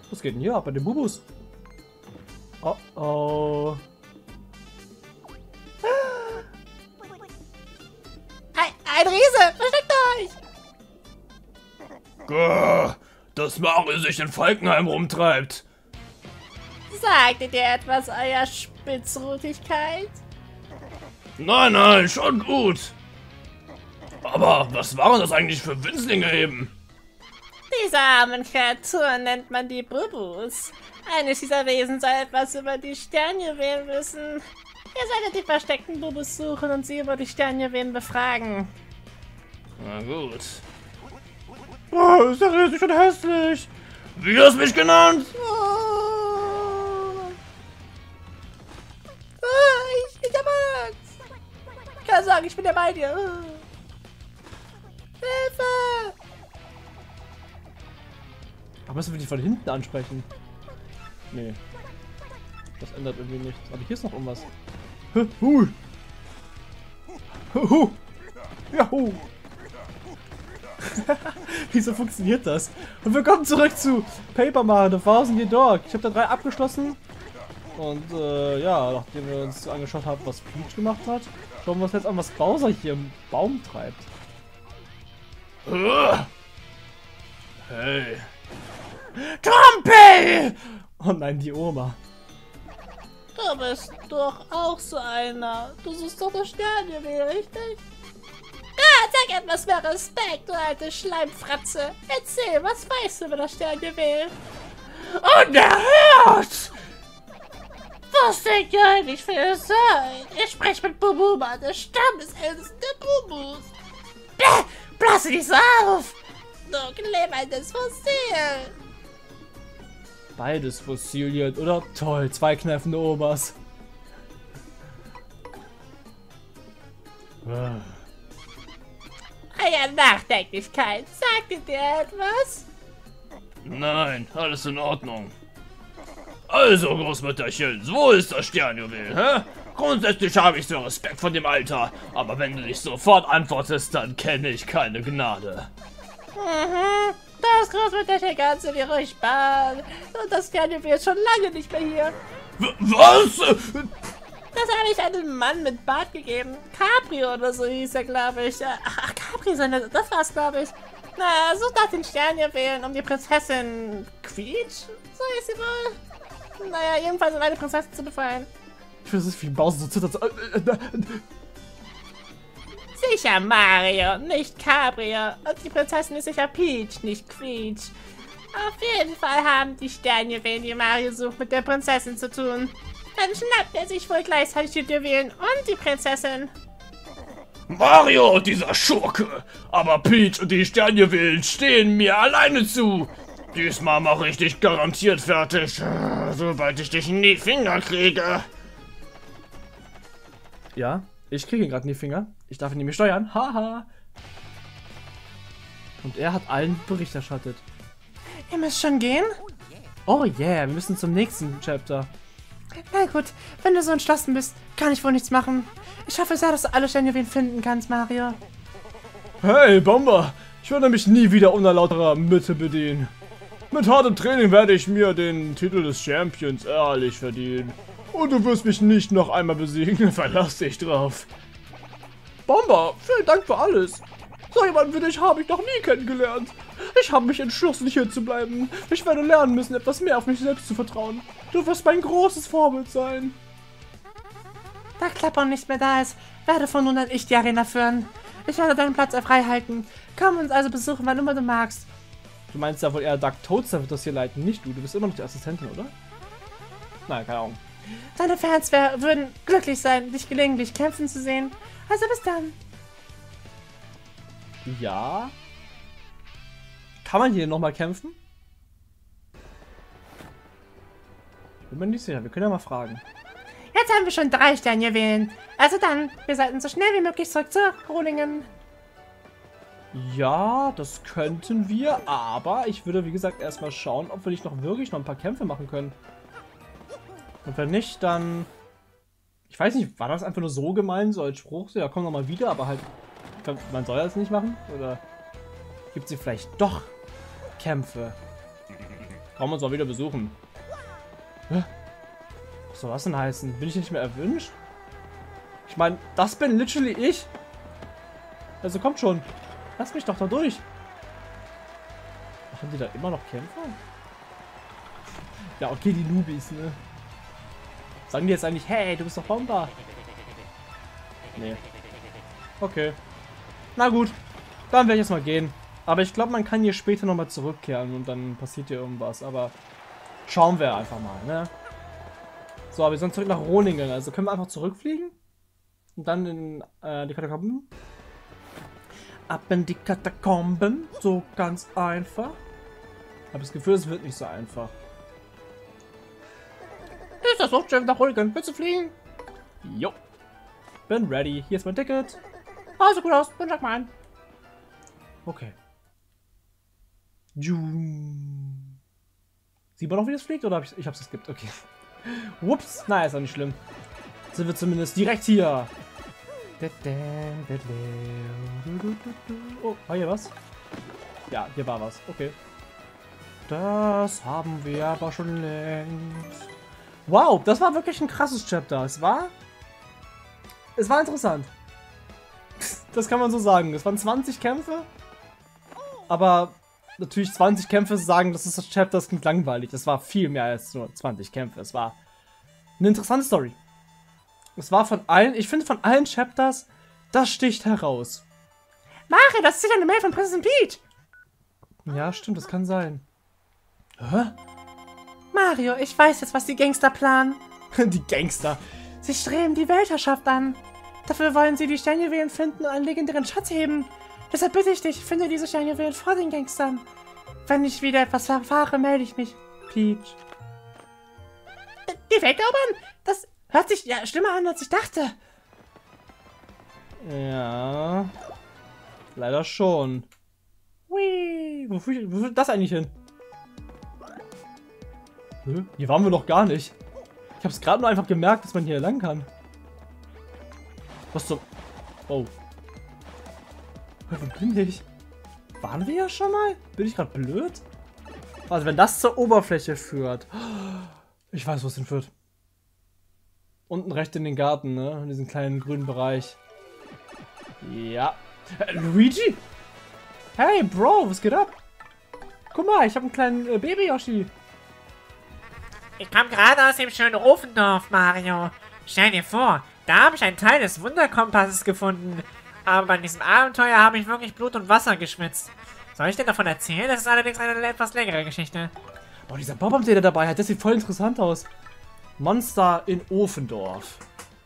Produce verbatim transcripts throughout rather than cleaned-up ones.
Was geht denn hier ab bei den Bubus? Oh oh. Ein, ein Riese! Versteckt euch! Gah, dass Mario sich in Falkenheim rumtreibt. Sagtet ihr etwas, euer Spitzrutigkeit? Nein, nein, schon gut. Aber was waren das eigentlich für Winzlinge eben? Diese armen Kreaturen nennt man die Bubus. Eines dieser Wesen soll etwas über die Sternjuwelen wissen. Ihr solltet die versteckten Bubus suchen und sie über die Sternjuwelen befragen. Na gut. Oh, ist der riesig und hässlich. Wie hast du mich genannt? Oh. Ah, ich, ich hab Angst. Ich kann sagen, ich bin ja bei dir. Oh. Hilfe! Aber müssen wir die von hinten ansprechen? Nee. Das ändert irgendwie nichts. Aber hier ist noch irgendwas. Hu. Hu. Juhu. Wieso funktioniert das? Und wir kommen zurück zu Paper Mario, The Thousand Year Door. Ich habe da drei abgeschlossen. Und äh, ja, nachdem wir uns angeschaut haben, was Peach gemacht hat, schauen wir uns jetzt an, was Bowser hier im Baum treibt. Hey. Trumpel! Oh nein, die Oma. Du bist doch auch so einer. Du suchst doch das Sternjuwel, richtig? Ah, sag etwas mehr Respekt, du alte Schleimfratze. Erzähl, was weißt du über das Sternjuwel? Unerhört! Was denkt ihr eigentlich für ihr seid? Ich spreche mit Bubuma, der Stammesältesten der Bubus. Bäh, blasse dich so auf! Du glämmernes Fossil! Beides Fossilien, oder? Toll, zwei kneifende Omas. Euer Nachdenklichkeit, sagt ihr dir etwas? Nein, alles in Ordnung. Also, Großmütterchen, wo ist das Sternjuwel, hä? Grundsätzlich habe ich so Respekt vor dem Alter, aber wenn du nicht sofort antwortest, dann kenne ich keine Gnade. Mhm, das Großmütterchen kannst du dir ruhig sparen. Und das Sternjuwel ist schon lange nicht mehr hier. W was? Das habe ich einem Mann mit Bart gegeben. Capri oder so hieß er, glaube ich. Ach, Capri, seine, das war's, glaube ich. Na, such nach den Sternjuwelen, um die Prinzessin Quietsch, so ist sie wohl. Naja, jedenfalls um eine Prinzessin zu befreien. Ich finde, es ist wie Bowser so zittert. So, äh, äh, äh. Sicher Mario, nicht Cabrio. Und die Prinzessin ist sicher Peach, nicht Quietsch. Auf jeden Fall haben die Sternjuwelen, die Mario sucht, mit der Prinzessin zu tun. Dann schnappt er sich wohl gleichzeitig die Juwelen und die Prinzessin. Mario, dieser Schurke! Aber Peach und die Sternjuwelen stehen mir alleine zu! Diesmal mache ich dich garantiert fertig, sobald ich dich in die Finger kriege. Ja, ich kriege ihn gerade in die Finger. Ich darf ihn nämlich steuern. Haha. Und er hat allen Bericht erstattet. Ihr müsst schon gehen? Oh yeah, wir müssen zum nächsten Chapter. Na gut, wenn du so entschlossen bist, kann ich wohl nichts machen. Ich hoffe sehr, dass du alle Sternjuwelen finden kannst, Mario. Hey, Bomber! Ich werde mich nie wieder unter lauterer Mitte bedienen. Mit hartem Training werde ich mir den Titel des Champions ehrlich verdienen. Und du wirst mich nicht noch einmal besiegen, verlass dich drauf. Bomber, vielen Dank für alles. So jemanden wie dich habe ich noch nie kennengelernt. Ich habe mich entschlossen, hier zu bleiben. Ich werde lernen müssen, etwas mehr auf mich selbst zu vertrauen. Du wirst mein großes Vorbild sein. Da Klappern nicht mehr da ist, werde von nun an ich die Arena führen. Ich werde deinen Platz frei halten. Komm uns also besuchen, wann immer du magst. Du meinst ja wohl eher Dark Toadster wird das hier leiten, nicht du. Du bist immer noch die Assistentin, oder? Nein, keine Ahnung. Deine Fans wär, würden glücklich sein, dich gelegentlich kämpfen zu sehen. Also bis dann. Ja. Kann man hier nochmal kämpfen? Ich bin mir nicht sicher. Wir können ja mal fragen. Jetzt haben wir schon drei Sternjuwelen. Also dann, wir sollten so schnell wie möglich zurück zu Rolingen. Ja, das könnten wir, aber ich würde, wie gesagt, erstmal schauen, ob wir nicht noch wirklich noch ein paar Kämpfe machen können. Und wenn nicht, dann... Ich weiß nicht, war das einfach nur so gemeint, so als Spruch? So, ja, komm nochmal wieder, aber halt... Man soll das nicht machen? Oder gibt es hier vielleicht doch Kämpfe? Brauchen wir uns mal wieder besuchen. Hä? Was soll das denn heißen? Bin ich nicht mehr erwünscht? Ich meine, das bin literally ich. Also kommt schon. Lass mich doch da durch. Haben die da immer noch Kämpfer? Ja, okay, die Nubis, ne? Sagen die jetzt eigentlich, hey, du bist doch Bomber? Nee. Okay. Na gut. Dann werde ich jetzt mal gehen. Aber ich glaube, man kann hier später nochmal zurückkehren und dann passiert hier irgendwas. Aber schauen wir einfach mal, ne? So, aber wir sind zurück nach Roningen. Also können wir einfach zurückfliegen? Und dann in äh, die Katakomben? Ab in die Katakomben. So ganz einfach. Habe das Gefühl, es wird nicht so einfach. Ist das Luftschiff nach Roningen? Willst du fliegen? Jo. Bin ready. Hier ist mein Ticket. Ah, sieht gut aus. Dann schlag mal ein. Okay. Sieht man noch, wie das fliegt? Oder hab ich, ich hab's geskippt? Okay. Ups. Na, ist auch nicht schlimm. Sind wir zumindest direkt hier. Oh, war hier was? Ja, hier war was. Okay. Das haben wir aber schon längst. Wow, das war wirklich ein krasses Chapter. Es war... Es war interessant. Das kann man so sagen. Es waren zwanzig Kämpfe. Aber natürlich zwanzig Kämpfe sagen, das ist das Chapter, das klingt langweilig. Das war viel mehr als nur zwanzig Kämpfe. Es war eine interessante Story. Es war von allen... Ich finde von allen Chapters, das sticht heraus. Mario, das ist sicher eine Mail von Präsident Peach. Ja, stimmt, das kann sein. Hä? Mario, ich weiß jetzt, was die Gangster planen. Die Gangster. Sie streben die Weltherrschaft an. Dafür wollen sie die Sternjuwelen finden und einen legendären Schatz heben. Deshalb bitte ich dich, finde diese Sternjuwelen vor den Gangstern. Wenn ich wieder etwas erfahre, melde ich mich. Peach. Die Welterobern? Das hört sich ja schlimmer an, als ich dachte. Ja. Leider schon. Hui. Wo führt, wo führt das eigentlich hin? Hä? Hier waren wir noch gar nicht. Ich habe es gerade nur einfach gemerkt, dass man hier lang kann. Was zum... Oh. Wo bin ich? Waren wir ja schon mal? Bin ich gerade blöd? Also wenn das zur Oberfläche führt. Ich weiß, wo es hinführt. Unten rechts in den Garten, ne? In diesem kleinen grünen Bereich. Ja. Äh, Luigi? Hey, Bro, was geht ab? Guck mal, ich habe einen kleinen äh, Baby-Yoshi. Ich kam gerade aus dem schönen Ofendorf, Mario. Stell dir vor, da habe ich einen Teil des Wunderkompasses gefunden. Aber bei diesem Abenteuer habe ich wirklich Blut und Wasser geschwitzt. Soll ich dir davon erzählen? Das ist allerdings eine etwas längere Geschichte. Oh, dieser Bob-Omb, den er dabei hat, das sieht voll interessant aus. Monster in Ofendorf.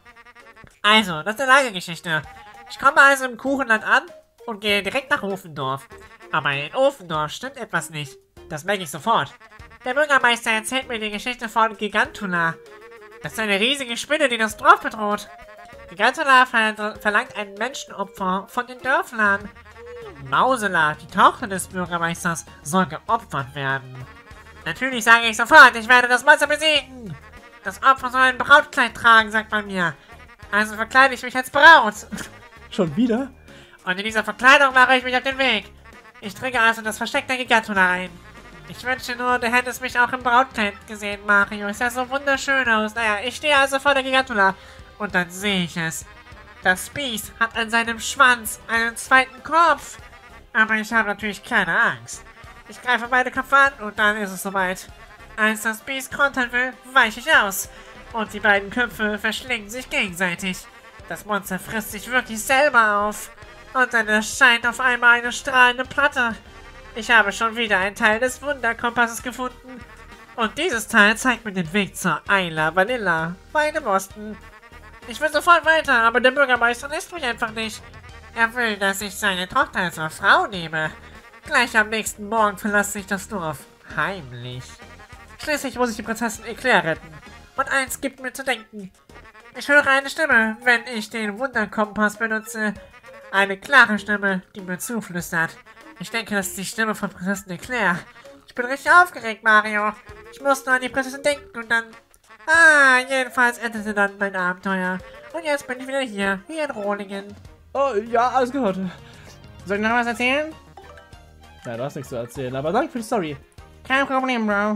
Also, das ist eine lange Geschichte. Ich komme also im Kuchenland an und gehe direkt nach Ofendorf. Aber in Ofendorf stimmt etwas nicht. Das merke ich sofort. Der Bürgermeister erzählt mir die Geschichte von Gigantula. Das ist eine riesige Spinne, die das Dorf bedroht. Gigantula ver verlangt ein Menschenopfer von den Dörflern. Mausela, die Tochter des Bürgermeisters, soll geopfert werden. Natürlich sage ich sofort, ich werde das Monster besiegen. Das Opfer soll ein Brautkleid tragen, sagt man mir. Also verkleide ich mich als Braut. Schon wieder? Und in dieser Verkleidung mache ich mich auf den Weg. Ich trinke also das Versteck der Gigantula ein. Ich wünsche nur, du hättest mich auch im Brautkleid gesehen, Mario. Ist ja so wunderschön aus. Naja, ich stehe also vor der Gigantula. Und dann sehe ich es. Das Biest hat an seinem Schwanz einen zweiten Kopf. Aber ich habe natürlich keine Angst. Ich greife beide Köpfe an und dann ist es soweit. Als das Biest kontern will, weiche ich aus. Und die beiden Köpfe verschlingen sich gegenseitig. Das Monster frisst sich wirklich selber auf. Und dann erscheint auf einmal eine strahlende Platte. Ich habe schon wieder einen Teil des Wunderkompasses gefunden. Und dieses Teil zeigt mir den Weg zur Isla Vanilla, bei dem Osten. Ich will sofort weiter, aber der Bürgermeister lässt mich einfach nicht. Er will, dass ich seine Tochter zur Frau nehme. Gleich am nächsten Morgen verlasse ich das Dorf. Heimlich. Schließlich muss ich die Prinzessin Eclair retten. Und eins gibt mir zu denken. Ich höre eine Stimme, wenn ich den Wunderkompass benutze. Eine klare Stimme, die mir zuflüstert. Ich denke, das ist die Stimme von Prinzessin Eclair. Ich bin richtig aufgeregt, Mario. Ich muss nur an die Prinzessin denken und dann... Ah, jedenfalls endete dann mein Abenteuer. Und jetzt bin ich wieder hier, hier in Rohlingen. Oh, ja, alles gehört. Soll ich noch was erzählen? Ja, du hast nichts zu erzählen, aber danke für die Story. Kein Problem, Bro.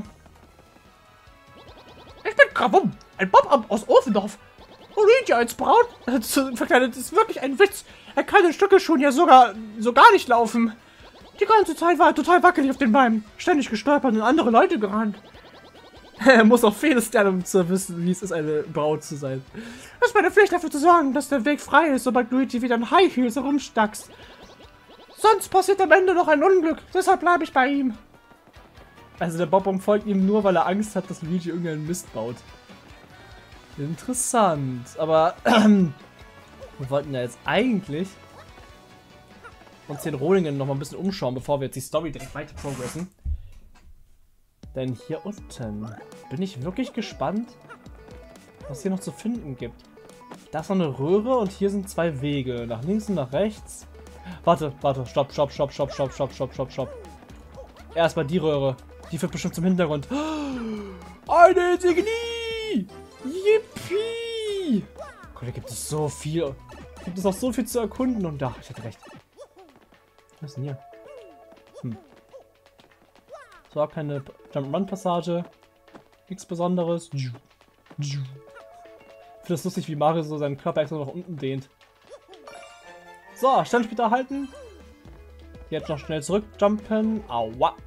Ich bin Grabum, ein Bob aus Ofendorf. Luigi als Braut verkleidet ist wirklich ein Witz. Er kann in Stückelschuhen ja sogar so gar nicht laufen. Die ganze Zeit war er total wackelig auf den Beinen. Ständig gestolpert und andere Leute gerannt. Er muss auch vieles lernen, um zu wissen, wie es ist, eine Braut zu sein. Es ist meine Pflicht, dafür zu sorgen, dass der Weg frei ist, sobald Luigi wieder in High Heels herumstackst. Sonst passiert am Ende noch ein Unglück. Deshalb bleibe ich bei ihm. Also der Bob-Omb folgt ihm nur, weil er Angst hat, dass Luigi irgendeinen Mist baut. Interessant. Aber wir wollten ja jetzt eigentlich uns den Rohlingen noch mal ein bisschen umschauen, bevor wir jetzt die Story direkt weiter progressen. Denn hier unten bin ich wirklich gespannt, was hier noch zu finden gibt. Da ist noch eine Röhre und hier sind zwei Wege. Nach links und nach rechts. Warte, warte. Stopp, stopp, stopp, stopp, stopp, stopp, stopp, stopp, stopp. Erstmal die Röhre. Die führt bestimmt zum Hintergrund. Eine Insignie! Yippie! Gott, da gibt es so viel. Gibt es noch so viel zu erkunden und da, ich hatte recht. Was ist denn hier? Hm. So, keine Jump-Run-Passage. Nichts Besonderes. Ich finde das lustig, wie Mario so seinen Körper extra nach unten dehnt. So, Standsplitter halten. Jetzt noch schnell zurückjumpen. Aua.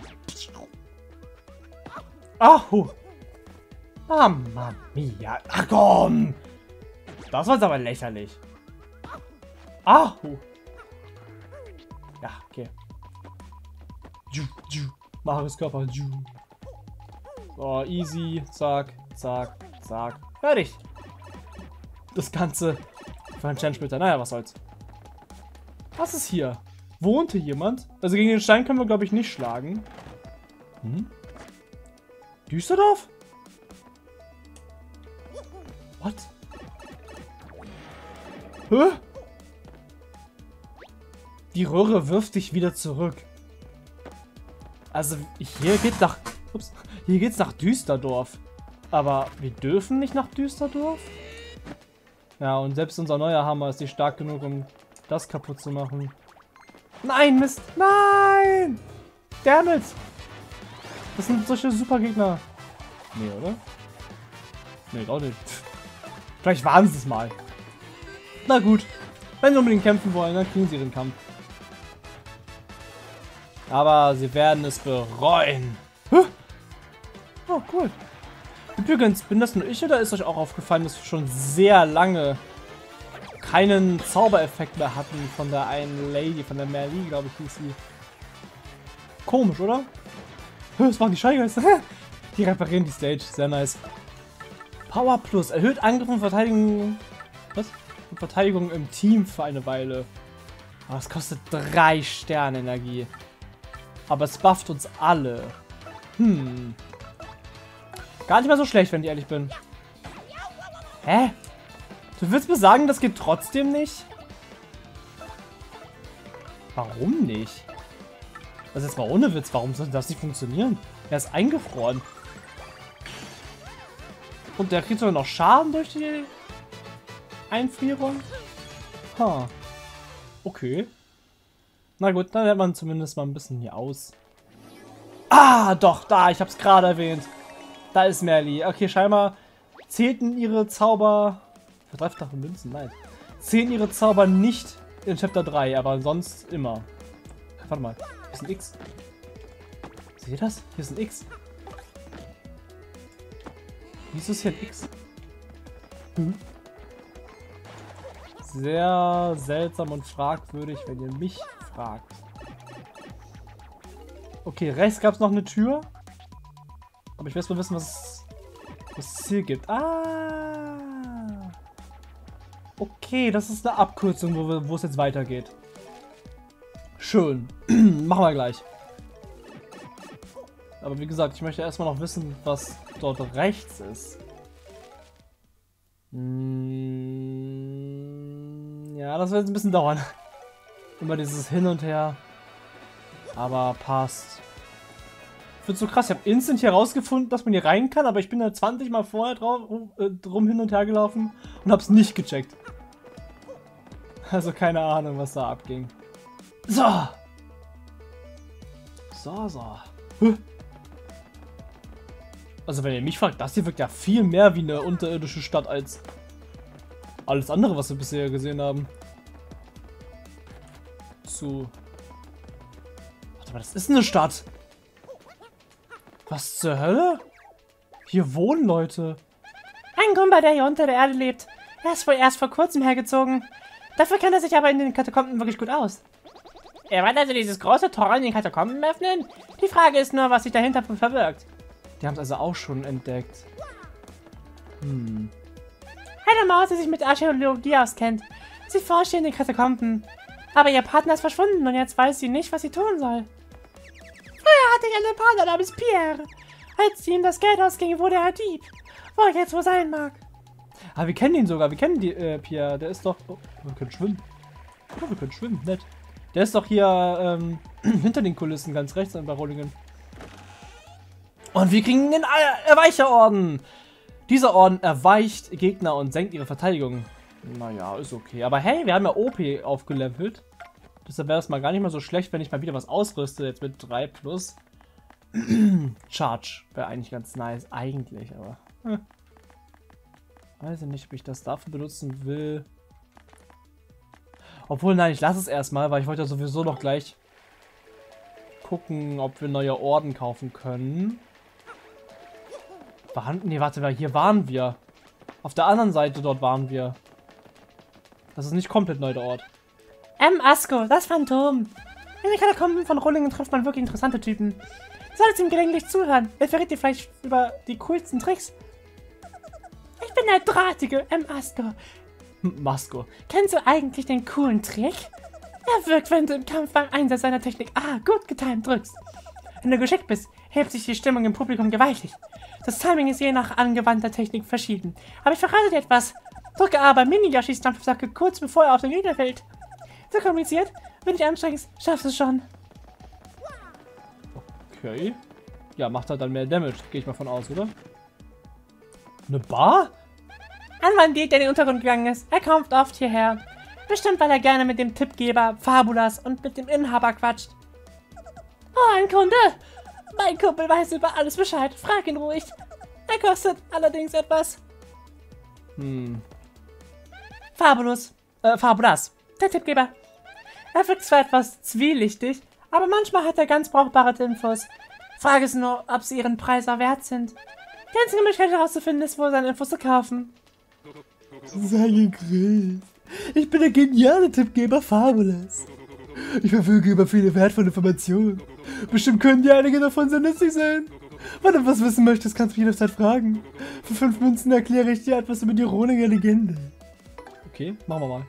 Ahu. Mamma mia. Ach komm. Das war jetzt aber lächerlich. Ahu. Ja, okay. Marios Körper. So, easy. Zack, zack, zack. Fertig. Das Ganze für einen Standsplitter. Naja, was soll's. Was ist hier? Wohnt hier jemand? Also gegen den Stein können wir, glaube ich, nicht schlagen. Hm? Düsterdorf? What? Hä? Die Röhre wirft dich wieder zurück. Also hier geht nach... Ups, hier geht's nach Düsterdorf. Aber wir dürfen nicht nach Düsterdorf? Ja, und selbst unser neuer Hammer ist nicht stark genug, um das kaputt zu machen. Nein, Mist! Nein! Dammit! Das sind solche Supergegner. Nee, oder? Nee, auch nicht. Vielleicht waren sie es mal. Na gut. Wenn sie unbedingt kämpfen wollen, dann kriegen sie den Kampf. Aber sie werden es bereuen. Huh? Oh, cool. Übrigens, bin das nur ich oder ist euch auch aufgefallen, dass wir schon sehr lange keinen Zaubereffekt mehr hatten von der einen Lady, von der Merli, glaube ich, hieß sie. Komisch, oder? Das waren die Scheiße. Die reparieren die Stage. Sehr nice. Power Plus. Erhöht Angriff und Verteidigung. Was? Und Verteidigung im Team für eine Weile. Aber es kostet drei Sterne Energie. Aber es bufft uns alle. Hm. Gar nicht mal so schlecht, wenn ich ehrlich bin. Hä? Du willst mir sagen, das geht trotzdem nicht? Warum nicht? Das ist jetzt mal ohne Witz. Warum soll das nicht funktionieren? Er ist eingefroren. Und der kriegt sogar noch Schaden durch die Einfrierung? Ha. Okay. Na gut, dann hält man zumindest mal ein bisschen hier aus. Ah, doch, da. Ich hab's gerade erwähnt. Da ist Merli. Okay, scheinbar zählten ihre Zauber... Verdreifachte Münzen, nein. Zählen ihre Zauber nicht in Chapter drei, aber sonst immer. Warte mal. Hier ist ein X. Seht ihr das? Hier ist ein X. Wieso ist hier ein X? Hm? Sehr seltsam und fragwürdig, wenn ihr mich fragt. Okay, rechts gab es noch eine Tür. Aber ich will erst mal wissen, was, was es hier gibt. Ah! Okay, das ist eine Abkürzung, wo, wir, wo es jetzt weitergeht. Schön. Machen wir gleich. Aber wie gesagt, ich möchte erstmal noch wissen, was dort rechts ist. Hm, ja, das wird jetzt ein bisschen dauern. Immer dieses Hin und Her. Aber passt. Ich finde so krass, ich habe instant hier rausgefunden, dass man hier rein kann, aber ich bin da zwanzig Mal vorher drauf, äh, drum hin und her gelaufen und habe es nicht gecheckt. Also keine Ahnung, was da abging. So. So, so. Huh. Also wenn ihr mich fragt, das hier wirkt ja viel mehr wie eine unterirdische Stadt als alles andere, was wir bisher gesehen haben. So. Warte mal, das ist eine Stadt. Was zur Hölle? Hier wohnen Leute. Ein Gumba, der hier unter der Erde lebt. Er ist wohl erst vor kurzem hergezogen. Dafür kennt er sich aber in den Katakomben wirklich gut aus. Er wird also dieses große Tor in den Katakomben öffnen? Die Frage ist nur, was sich dahinter verbirgt. Die haben es also auch schon entdeckt. Hm. Eine Maus, die sich mit Archäologie auskennt. Sie forscht in den Katakomben. Aber ihr Partner ist verschwunden und jetzt weiß sie nicht, was sie tun soll. Früher hatte ich einen Partner namens Pierre. Als ihm das Geld ausging, wurde er Dieb. Wo er jetzt wohl sein mag. Ah, wir kennen ihn sogar. Wir kennen die, äh, Pierre. Der ist doch... Oh, wir können schwimmen. Oh, wir können schwimmen. Nett. Der ist doch hier ähm, hinter den Kulissen ganz rechts bei Rollingen. Und wir kriegen den Erweicherorden. Dieser Orden erweicht Gegner und senkt ihre Verteidigung. Naja, ist okay. Aber hey, wir haben ja O P aufgelevelt. Deshalb wäre es mal gar nicht mal so schlecht, wenn ich mal wieder was ausrüste. Jetzt mit drei plus. Charge wäre eigentlich ganz nice. Eigentlich, aber... Hm. Weiß ich nicht, ob ich das dafür benutzen will. Obwohl, nein, ich lasse es erstmal, weil ich wollte ja sowieso noch gleich gucken, ob wir neue Orden kaufen können. Waren, nee, warte mal, hier waren wir. Auf der anderen Seite dort waren wir. Das ist nicht komplett neu der Ort. M. Asko, das Phantom. In den Katakomben von Rollingen trifft man wirklich interessante Typen. Du solltest ihm gelegentlich zuhören. Er verrät dir vielleicht über die coolsten Tricks. Ich bin der drahtige M. Asko. Masko. Kennst du eigentlich den coolen Trick? Er wirkt, wenn du im Kampf beim Einsatz seiner Technik A gut getimt drückst. Wenn du geschickt bist, hebt sich die Stimmung im Publikum gewaltig. Das Timing ist je nach angewandter Technik verschieden. Aber ich verrate dir etwas. Drücke A bei Mini-Yoshis Dampfsacke kurz bevor er auf den Gegner fällt. So kompliziert, wenn du dich anstrengst, schaffst du es schon. Okay. Ja, macht halt dann mehr Damage, gehe ich mal von aus, oder? Eine Bar? Ein Bandit, der in den Untergrund gegangen ist. Er kommt oft hierher. Bestimmt, weil er gerne mit dem Tippgeber Fabulas und mit dem Inhaber quatscht. Oh, ein Kunde! Mein Kumpel weiß über alles Bescheid. Frag ihn ruhig. Er kostet allerdings etwas. Hm. Fabulous. Äh, Fabulas. Der Tippgeber. Er wirkt zwar etwas zwielichtig, aber manchmal hat er ganz brauchbare Infos. Frage ist nur, ob sie ihren Preis auch wert sind. Die einzige Möglichkeit herauszufinden ist, wohl seine Infos zu kaufen. Sei gegrüßt. Ich bin der geniale Tippgeber Fabulas. Ich verfüge über viele wertvolle Informationen. Bestimmt können dir einige davon sehr nützlich sein. Wenn du was wissen möchtest, kannst du mich jederzeit fragen. Für fünf Münzen erkläre ich dir etwas über die Rohlinger Legende. Okay, machen wir mal.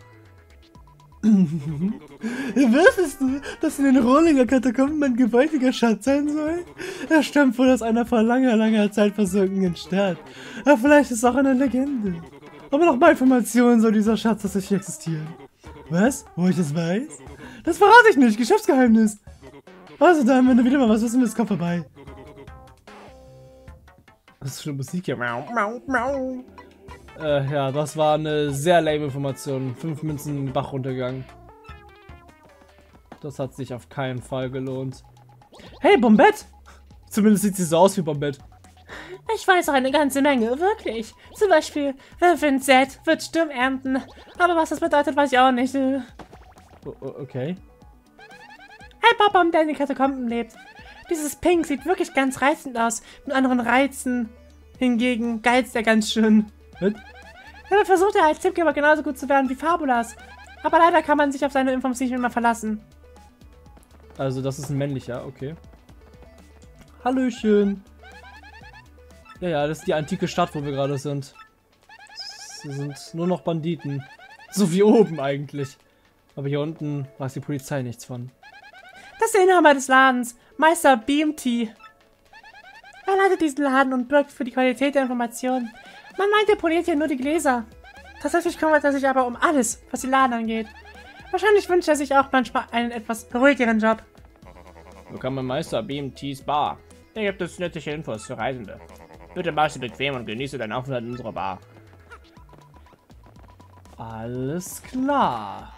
Wusstest du, dass in den Rohlinger Katakomben ein gewaltiger Schatz sein soll? Er stammt wohl aus einer vor langer, langer Zeit versunkenen Stadt. Aber vielleicht ist es auch eine Legende. Aber nach meinen Informationen soll dieser Schatz tatsächlich existieren. Was? Wo ich das weiß? Das verrate ich nicht, Geschäftsgeheimnis. Also dann, wenn du wieder mal was wissen willst, komm vorbei. Was ist für eine Musik hier? Äh, ja, das war eine sehr lame Information. Fünf Münzen in den Bach runtergegangen. Das hat sich auf keinen Fall gelohnt. Hey, Bombette! Zumindest sieht sie so aus wie Bombette. Ich weiß auch eine ganze Menge, wirklich. Zum Beispiel, wer Wind sät, wird Sturm ernten. Aber was das bedeutet, weiß ich auch nicht. O okay. Ein Popom, der in den Katakomben lebt. Dieses Pink sieht wirklich ganz reizend aus. Mit anderen Reizen. Hingegen geizt er ganz schön. Was? Damit versucht er als Tippgeber genauso gut zu werden wie Fabulas. Aber leider kann man sich auf seine Infos nicht immer verlassen. Also das ist ein männlicher, okay. Hallöchen. Ja, ja, das ist die antike Stadt, wo wir gerade sind. Sie sind nur noch Banditen. So wie oben eigentlich. Aber hier unten weiß die Polizei nichts von. Das ist der Inhaber des Ladens, Meister B M T. Er leitet diesen Laden und bürgt für die Qualität der Informationen. Man meint, er poliert hier nur die Gläser. Tatsächlich kümmert er sich aber um alles, was den Laden angeht. Wahrscheinlich wünscht er sich auch manchmal einen etwas ruhigeren Job. Willkommen Meister B M T's Bar. Hier gibt es nützliche Infos für Reisende. Bitte mach sie bequem und genieße deinen Aufenthalt in unserer Bar. Alles klar.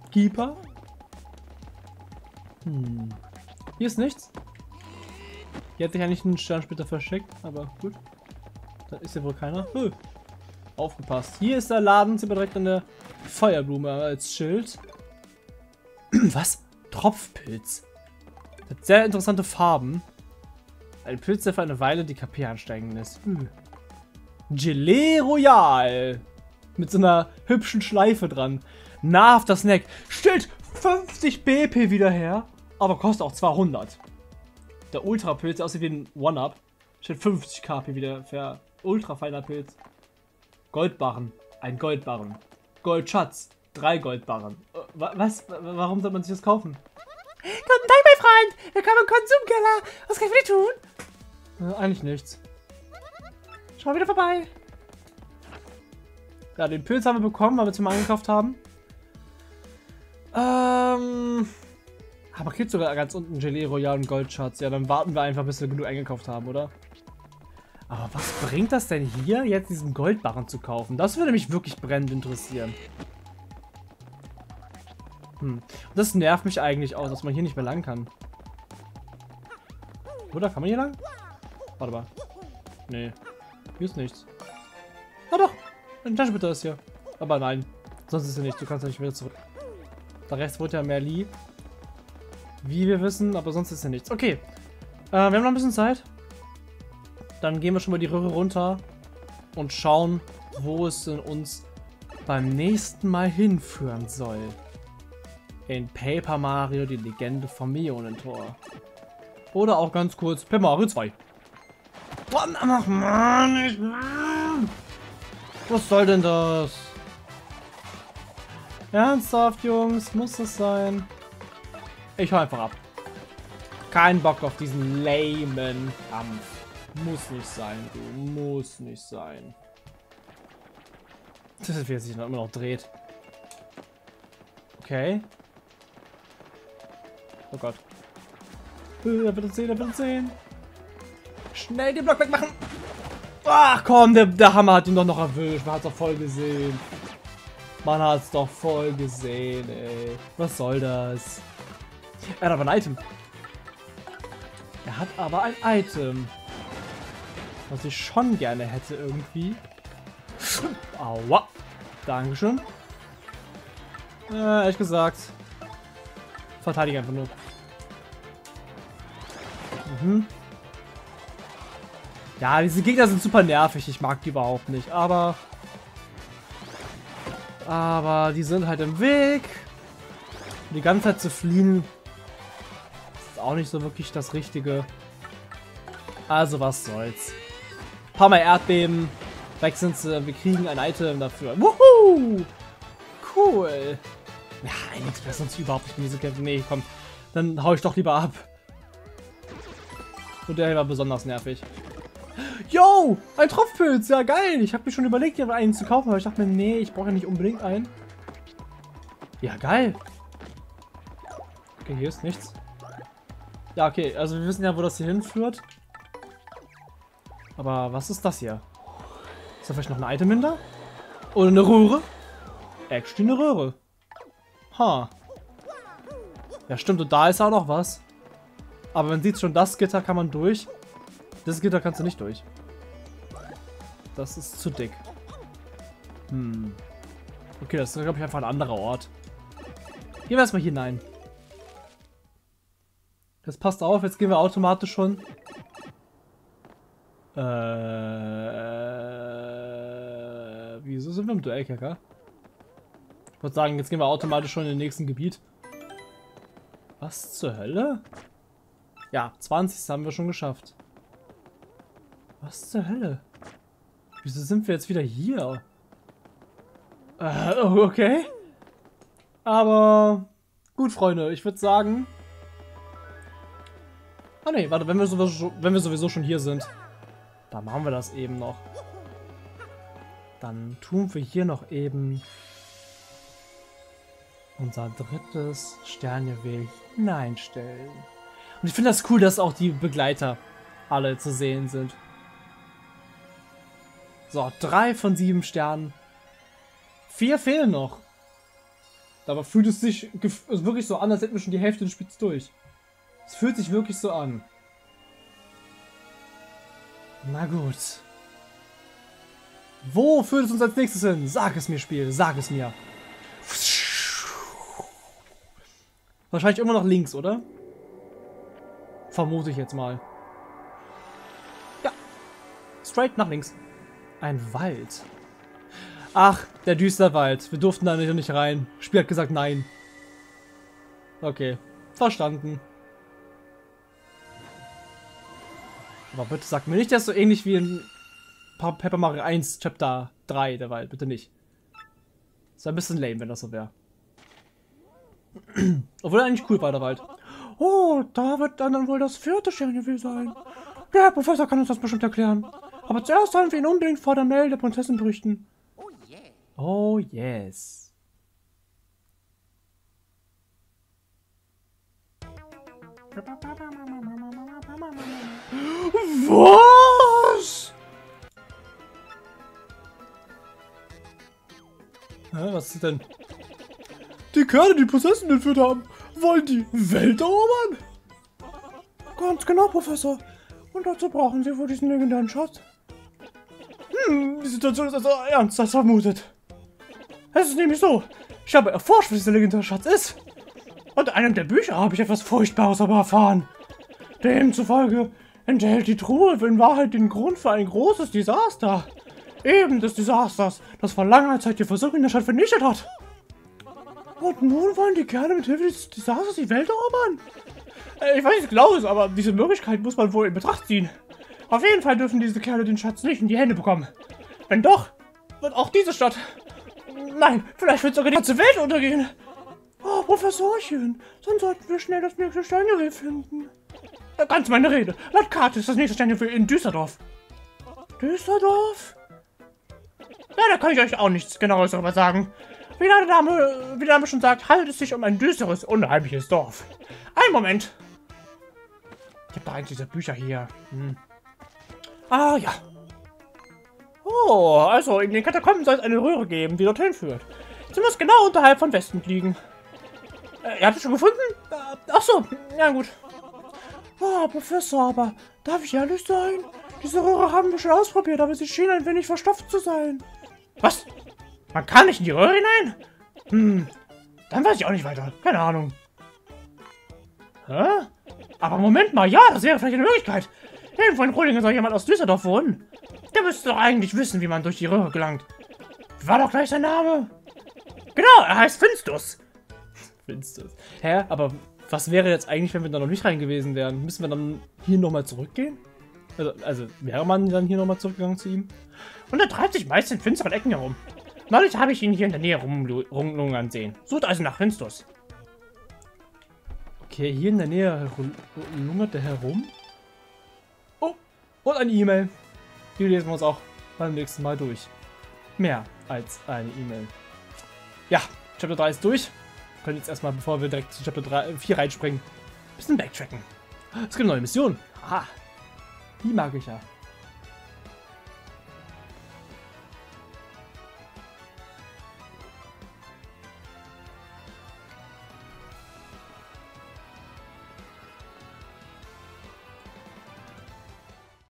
Barkeeper? Hm. Hier ist nichts. Hier hätte ich eigentlich einen Sternsplitter verschickt, aber gut. Da ist ja wohl keiner. Hm. Aufgepasst. Hier ist der Laden, sind wir direkt an der Feuerblume als Schild. Was? Tropfpilz. Das hat sehr interessante Farben. Ein Pilz, der für eine Weile die K P ansteigen lässt. Hm. Gelee Royal. Mit so einer hübschen Schleife dran. Nahrhafter Snack. Stellt fünfzig B P wieder her, aber kostet auch zweihundert. Der Ultra-Pilz, der aussieht wie ein One-Up, stellt fünfzig K P wieder für ultra feiner Pilz. Goldbarren. Ein Goldbarren. Goldschatz. Drei Goldbarren. Äh, was? Warum soll man sich das kaufen? Guten Tag, mein Freund. Willkommen im Konsumkeller. Was kann ich für dich tun? Äh, eigentlich nichts. Schau wieder vorbei. Ja, den Pilz haben wir bekommen, weil wir es mal eingekauft haben. Ähm... Aber gibt sogar ganz unten Gelee Royal und Goldschatz. Ja, dann warten wir einfach, bis wir genug eingekauft haben, oder? Aber was bringt das denn hier, jetzt diesen Goldbarren zu kaufen? Das würde mich wirklich brennend interessieren. Hm. Und das nervt mich eigentlich auch, dass man hier nicht mehr lang kann. Oder? Kann man hier lang? Warte mal. Nee. Hier ist nichts. Ah doch! Ein Taschenbitter ist hier. Aber nein. Sonst ist er nicht. Du kannst ja nicht wieder zurück. Der Rest wurde ja mehr lieb. Wie wir wissen, aber sonst ist ja nichts. Okay. Äh, wir haben noch ein bisschen Zeit. Dann gehen wir schon mal die Röhre runter und schauen, wo es denn uns beim nächsten Mal hinführen soll. In Paper Mario, die Legende vom Millionentor. Oder auch ganz kurz Paper Mario zwei. Ach Mann, ich... Was soll denn das? Ernsthaft, Jungs? Muss das sein? Ich hau einfach ab. Kein Bock auf diesen lamen Kampf. Muss nicht sein, du. Muss nicht sein. Das ist, wie er sich noch immer noch dreht. Okay. Oh Gott. Er wird uns sehen, er wird uns sehen. Schnell den Block wegmachen. Ach komm, der, der Hammer hat ihn doch noch erwischt. Man hat es doch voll gesehen. Man hat es doch voll gesehen, ey. Was soll das? Er hat aber ein Item. Er hat aber ein Item. Was ich schon gerne hätte irgendwie. Aua. Dankeschön. Äh, ehrlich gesagt. Verteidige einfach nur. Mhm. Ja, diese Gegner sind super nervig. Ich mag die überhaupt nicht. Aber... Aber die sind halt im Weg. Die ganze Zeit zu fliehen ist auch nicht so wirklich das Richtige. Also was soll's. Ein paar Mal Erdbeben. Weg sind sie. Wir kriegen ein Item dafür. Wuhu! Cool. Ja, eigentlich wäre sonst überhaupt nicht in diese Kämpfe. Nee, komm. Dann hau ich doch lieber ab. Und der hier war besonders nervig. Yo! Ein Tropfpilz! Ja, geil! Ich habe mir schon überlegt, hier einen zu kaufen, aber ich dachte mir, nee, ich brauche ja nicht unbedingt einen. Ja, geil! Okay, hier ist nichts. Ja, okay, also wir wissen ja, wo das hier hinführt. Aber was ist das hier? Ist da vielleicht noch ein Item hinter? Oder eine Röhre? Actually eine Röhre. Ha. Ja, stimmt, und da ist auch noch was. Aber man sieht schon, das Gitter kann man durch. Das Gitter kannst du nicht durch. Das ist zu dick. Hm. Okay, das ist, glaube ich, einfach ein anderer Ort. Gehen wir erstmal hinein. Das passt auf, jetzt gehen wir automatisch schon. Äh, wieso sind wir im Duellkicker? Ich würde sagen, jetzt gehen wir automatisch schon in den nächsten Gebiet. Was zur Hölle? Ja, zwanzig haben wir schon geschafft. Was zur Hölle? Wieso sind wir jetzt wieder hier? Äh, okay. Aber gut, Freunde, ich würde sagen... Ah ne, warte, wenn wir, sowieso, wenn wir sowieso schon hier sind, dann machen wir das eben noch. Dann tun wir hier noch eben unser drittes Sternjuwel hineinstellen. Und ich finde das cool, dass auch die Begleiter alle zu sehen sind. So, drei von sieben Sternen. Vier fehlen noch. Dabei fühlt es sich wirklich so an, als hätten wir schon die Hälfte des Spiels durch. Es fühlt sich wirklich so an. Na gut. Wo führt es uns als nächstes hin? Sag es mir, Spiel. Sag es mir. Wahrscheinlich immer noch links, oder? Vermute ich jetzt mal. Ja. Straight nach links. Ein Wald. Ach, der Düsterwald. Wir durften da nicht, nicht rein. Spiel hat gesagt nein. Okay. Verstanden. Aber bitte sag mir nicht, der ist so ähnlich wie in Paper Mario eins Chapter drei, der Wald. Bitte nicht. Das wäre ein bisschen lame, wenn das so wäre. Obwohl er eigentlich cool war, der Wald. Oh, da wird dann, dann wohl das vierte Sternjuwel sein. Der Herr Professor kann uns das bestimmt erklären. Aber zuerst sollen wir ihn unbedingt vor der Mail der Prinzessin berichten. Oh yeah. Oh yes. Was? Hä, was ist denn? Die Kerle, die Prinzessin entführt haben, wollen die Welt erobern? Ganz genau, Professor. Und dazu brauchen sie wohl diesen legendären Schatz. Hm, die Situation ist also ernst als vermutet. Es ist nämlich so, ich habe erforscht, was dieser legendäre Schatz ist. Und in einem der Bücher habe ich etwas Furchtbares aber erfahren. Demzufolge enthält die Truhe in Wahrheit den Grund für ein großes Desaster. Eben des Desasters, das vor langer Zeit die Versuchung in der Stadt vernichtet hat. Und nun wollen die Kerle mit Hilfe des Desasters die Welt erobern? Äh, ich weiß nicht genau, aber diese Möglichkeit muss man wohl in Betracht ziehen. Auf jeden Fall dürfen diese Kerle den Schatz nicht in die Hände bekommen. Wenn doch, wird auch diese Stadt... Nein, vielleicht wird sogar die ganze Welt untergehen. Oh, Professorchen, dann sollten wir schnell das nächste Sternjuwel finden. Äh, ganz meine Rede. Laut Karte ist das nächste Sternjuwel in Düsseldorf. Düsseldorf? Ja, da kann ich euch auch nichts Genaues darüber sagen. Wie der Name, wie der Name schon sagt, handelt es sich um ein düsteres, unheimliches Dorf. Einen Moment. Ich habe doch eigentlich diese Bücher hier. Hm. Ah, ja. Oh, also in den Katakomben soll es eine Röhre geben, die dorthin führt. Sie muss genau unterhalb von Westen liegen. Äh, ihr habt es schon gefunden? Äh, ach so, ja gut. Ah, Professor, aber darf ich ehrlich sein? Diese Röhre haben wir schon ausprobiert, aber sie schien ein wenig verstopft zu sein. Was? Man kann nicht in die Röhre hinein? Hm, dann weiß ich auch nicht weiter. Keine Ahnung. Hä? Aber Moment mal, ja, das wäre vielleicht eine Möglichkeit. Irgendwo in Rohlingen soll jemand aus Düsseldorf wohnen. Der müsste doch eigentlich wissen, wie man durch die Röhre gelangt. War doch gleich sein Name. Genau, er heißt Finstus. Finstus. Hä? Aber was wäre jetzt eigentlich, wenn wir da noch nicht rein gewesen wären? Müssen wir dann hier nochmal zurückgehen? Also, also wäre man dann hier nochmal zurückgegangen zu ihm? Und er treibt sich meist in finsteren Ecken herum. Neulich habe ich ihn hier in der Nähe rumlungern sehen. Sucht also nach Finstus. Okay, hier in der Nähe lungert er herum. Oh, und eine E-Mail. Die lesen wir uns auch beim nächsten Mal durch. Mehr als eine E-Mail. Ja, Chapter drei ist durch. Wir können jetzt erstmal, bevor wir direkt zu Chapter drei, vier reinspringen, ein bisschen backtracken. Es gibt eine neue Mission. Aha. Die mag ich ja.